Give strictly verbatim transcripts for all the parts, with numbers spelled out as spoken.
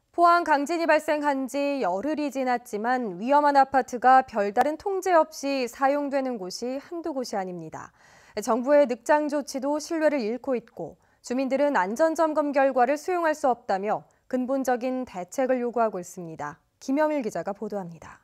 포항 강진이 발생한 지 열흘이 지났지만 위험한 아파트가 별다른 통제 없이 사용되는 곳이 한두 곳이 아닙니다. 정부의 늑장 조치도 신뢰를 잃고 있고 주민들은 안전점검 결과를 수용할 수 없다며 근본적인 대책을 요구하고 있습니다. 김여밀 기자가 보도합니다.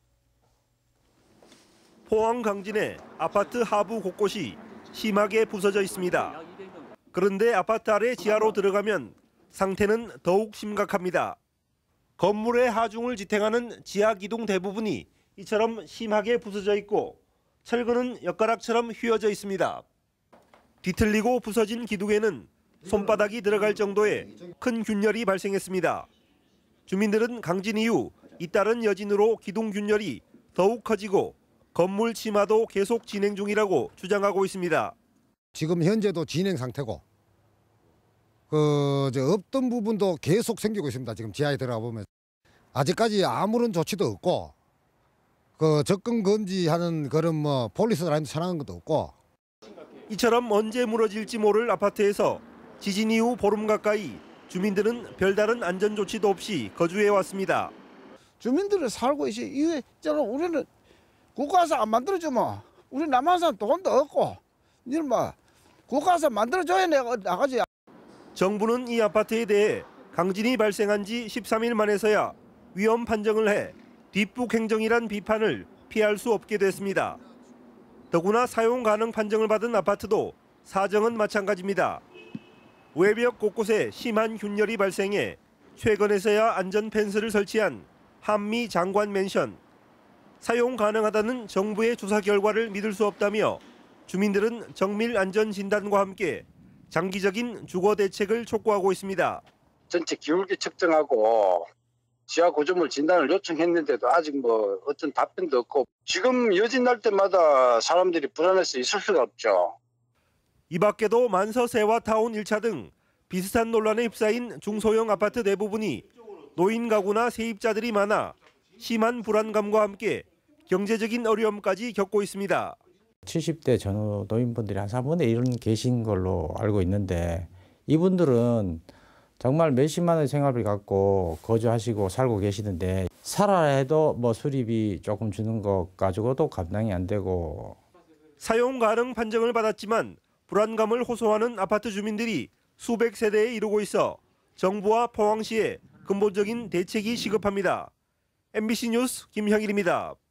포항 강진의 아파트 하부 곳곳이 심하게 부서져 있습니다. 그런데 아파트 아래 지하로 들어가면 상태는 더욱 심각합니다. 건물의 하중을 지탱하는 지하 기둥 대부분이 이처럼 심하게 부서져 있고 철근은 엿가락처럼 휘어져 있습니다. 뒤틀리고 부서진 기둥에는 손바닥이 들어갈 정도의 큰 균열이 발생했습니다. 주민들은 강진 이후 잇따른 여진으로 기둥 균열이 더욱 커지고 건물 침하도 계속 진행 중이라고 주장하고 있습니다. 지금 현재도 진행 상태고 그, 저, 없던 부분도 계속 생기고 있습니다. 지금 지하에 들어가 보면. 아직까지 아무런 조치도 없고, 그, 접근 금지하는 그런 뭐, 폴리스 라인도 쳐나간 것도 없고. 이처럼 언제 무너질지 모를 아파트에서 지진 이후 보름 가까이 주민들은 별다른 안전 조치도 없이 거주해 왔습니다. 주민들이 살고 있지. 이게 있잖아, 우리는 국가에서 안 만들어주면 우리 남한산 돈도 없고, 이런 뭐, 국가에서 만들어줘야 내가 나가지. 정부는 이 아파트에 대해 강진이 발생한 지 십삼 일 만에서야 위험 판정을 해 뒷북 행정이란 비판을 피할 수 없게 됐습니다. 더구나 사용 가능 판정을 받은 아파트도 사정은 마찬가지입니다. 외벽 곳곳에 심한 균열이 발생해 최근에서야 안전 펜스를 설치한 한미 장관 맨션. 사용 가능하다는 정부의 조사 결과를 믿을 수 없다며 주민들은 정밀 안전 진단과 함께 장기적인 주거 대책을 촉구하고 있습니다. 전체 기울기 측정하고 지하 구조물 진단을 요청했는데도 아직 뭐 어떤 답변도 없고 지금 여진 날 때마다 사람들이 불안해서 있을 수가 없죠. 이 밖에도 만서 세화타운 일 차 등 비슷한 논란에 휩싸인 중소형 아파트 대부분이 노인 가구나 세입자들이 많아 심한 불안감과 함께 경제적인 어려움까지 겪고 있습니다. 칠십 대 전후 노인분들이 한 사분의 일은 계신 걸로 알고 있는데 이분들은 정말 몇십만 원의 생활비 갖고 거주하시고 살고 계시는데 살아야 해도 뭐 수리비 조금 주는 것 가지고도 감당이 안 되고. 사용 가능 판정을 받았지만 불안감을 호소하는 아파트 주민들이 수백 세대에 이르고 있어 정부와 포항시에 근본적인 대책이 시급합니다. 엠비씨 뉴스 김형일입니다.